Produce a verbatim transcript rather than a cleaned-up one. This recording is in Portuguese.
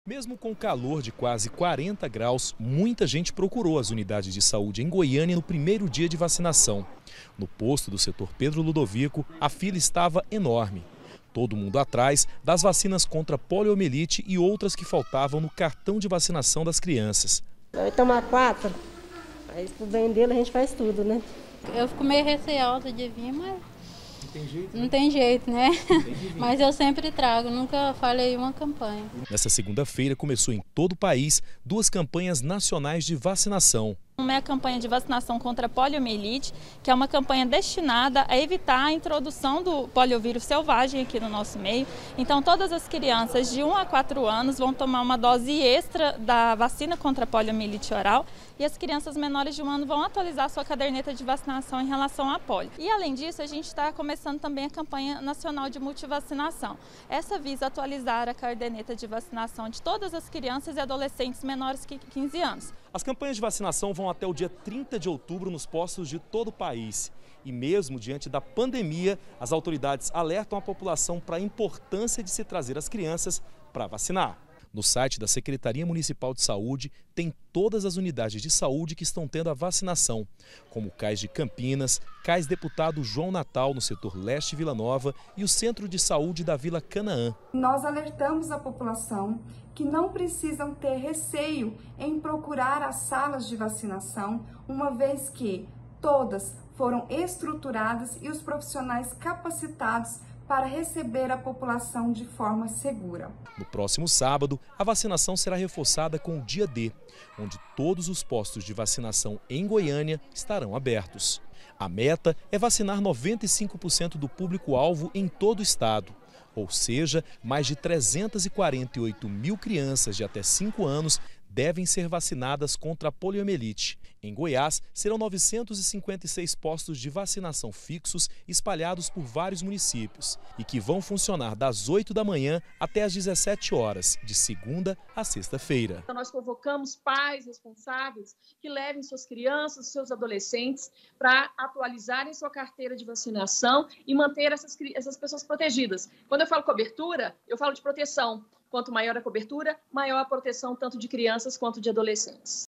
Mesmo com calor de quase quarenta graus, muita gente procurou as unidades de saúde em Goiânia no primeiro dia de vacinação. No posto do setor Pedro Ludovico, a fila estava enorme. Todo mundo atrás das vacinas contra poliomielite e outras que faltavam no cartão de vacinação das crianças. Vai tomar quatro, aí pro bem dele a gente faz tudo, né? Eu fico meio receosa de vir, mas Não tem jeito, não né? tem jeito, né? Tem de vir. Mas eu sempre trago, nunca falhei uma campanha. Nessa segunda-feira começou em todo o país duas campanhas nacionais de vacinação. Uma é a campanha de vacinação contra a poliomielite, que é uma campanha destinada a evitar a introdução do poliovírus selvagem aqui no nosso meio. Então, todas as crianças de um a quatro anos vão tomar uma dose extra da vacina contra a poliomielite oral e as crianças menores de um ano vão atualizar sua caderneta de vacinação em relação à polio. E, além disso, a gente está começando também a campanha nacional de multivacinação. Essa visa atualizar a caderneta de vacinação de todas as crianças e adolescentes menores que quinze anos. As campanhas de vacinação vão até o dia trinta de outubro nos postos de todo o país. E mesmo diante da pandemia, as autoridades alertam a população para a importância de se trazer as crianças para vacinar. No site da Secretaria Municipal de Saúde tem todas as unidades de saúde que estão tendo a vacinação, como o Cais de Campinas, Cais Deputado João Natal no setor Leste Vila Nova e o Centro de Saúde da Vila Canaã. Nós alertamos a população que não precisam ter receio em procurar as salas de vacinação, uma vez que todas foram estruturadas e os profissionais capacitados para receber a população de forma segura. No próximo sábado, a vacinação será reforçada com o dia D, onde todos os postos de vacinação em Goiânia estarão abertos. A meta é vacinar noventa e cinco por cento do público-alvo em todo o estado, ou seja, mais de trezentas e quarenta e oito mil crianças de até cinco anos devem ser vacinadas contra a poliomielite. Em Goiás, serão novecentos e cinquenta e seis postos de vacinação fixos espalhados por vários municípios e que vão funcionar das oito da manhã até às dezessete horas, de segunda a sexta-feira. Então, nós convocamos pais responsáveis que levem suas crianças, seus adolescentes para atualizarem sua carteira de vacinação e manter essas, essas pessoas protegidas. Quando eu falo cobertura, eu falo de proteção. Quanto maior a cobertura, maior a proteção tanto de crianças quanto de adolescentes.